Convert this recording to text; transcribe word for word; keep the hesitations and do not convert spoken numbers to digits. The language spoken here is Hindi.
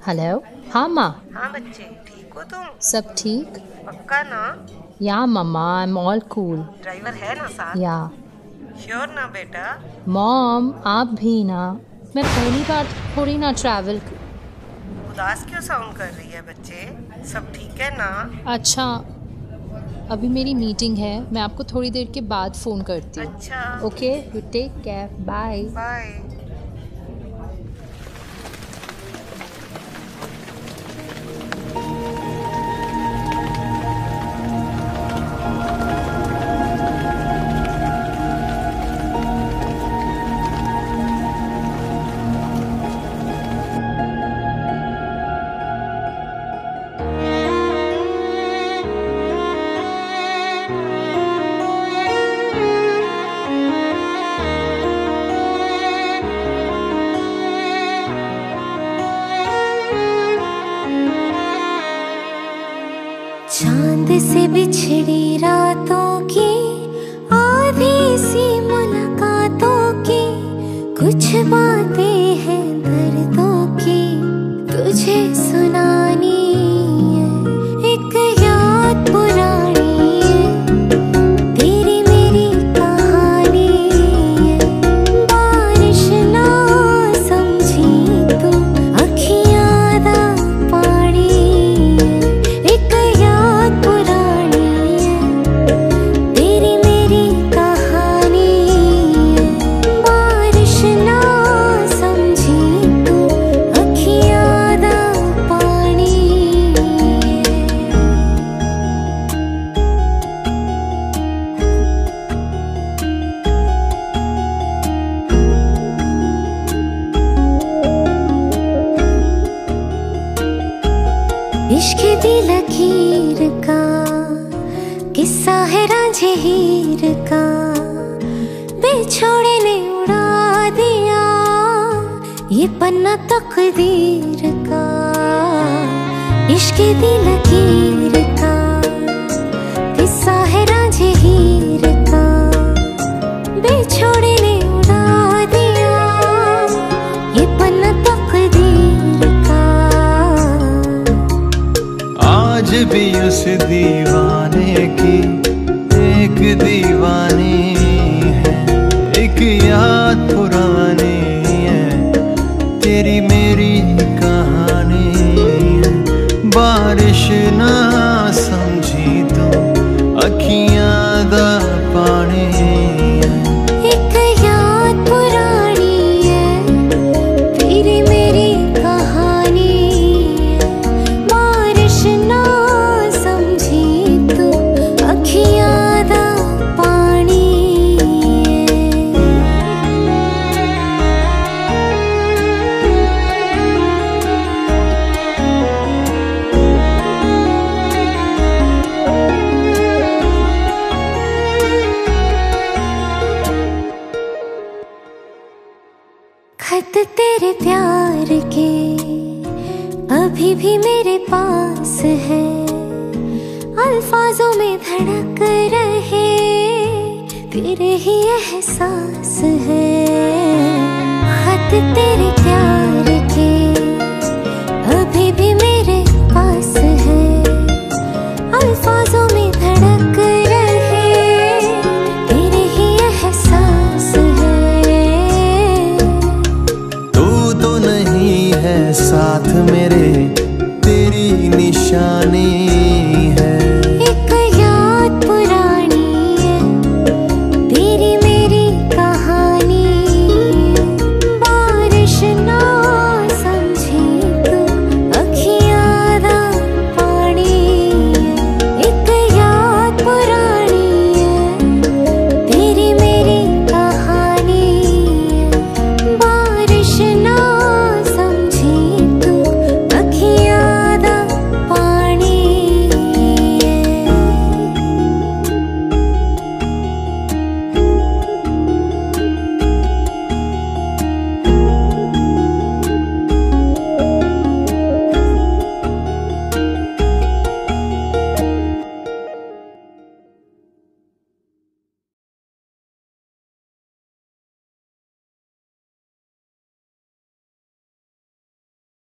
हेलो। हाँ माँ। हाँ बच्चे, ठीक हो तुम? सब ठीक? पक्का ना? या mamma, I am all cool. Driver है ना साथ? या। श्योर ना बेटा? मॉम आप भी ना। मैं पहली बार थोड़ी ना ट्रैवल। उदास क्यों साउंड कर रही है बच्चे? सब ठीक है ना? अच्छा, अभी मेरी मीटिंग है, मैं आपको थोड़ी देर के बाद फ़ोन करती हूँ। अच्छा okay, you take care, bye. Bye. चांद से बिछड़ी रातों की आधी सी मुलाकातों की कुछ बातें हैं दर्दों की तुझे सुनानी है। एक याद पुरानी है, तेरी मेरी कहानी है। बारिश ना समझी तू, अखियां दा पानी है। एक याद पुरानी है, तेरी मेरी कहानी है। बारिश ना समझी तू, अखियां दा पानी है। इश्क दी लकीर का किस्सा है रांझे हीर का, बेछोड़े ने उड़ा दिया ये पन्ना तकदीर का। इश्क दी लकीर का किस्सा है रांझे हीर का, बेछोड़े ने उड़ा दिया ये पन्ना तकदीर का। आज भी उस दीवाने की एक दीवानी है, एक याद पुरानी है, तेरी मेरी कहानी है। बारिश ना समझी तो अखियां दा पानी है। एक याद पुरानी है, तेरी मेरी कहानी है। बारिश ना समझी तू, अखियां दा पानी खत तेरे प्यार के अभी भी मेरे पास है, अल्फाजों में धड़क रहे तेरे ही एहसास है। खत तेरे प्यार के अभी भी मेरे पास है, अल्फाजों में धड़क रहे तेरे ही एहसास है। तू तो नहीं है साथ मेरे, तेरी निशानी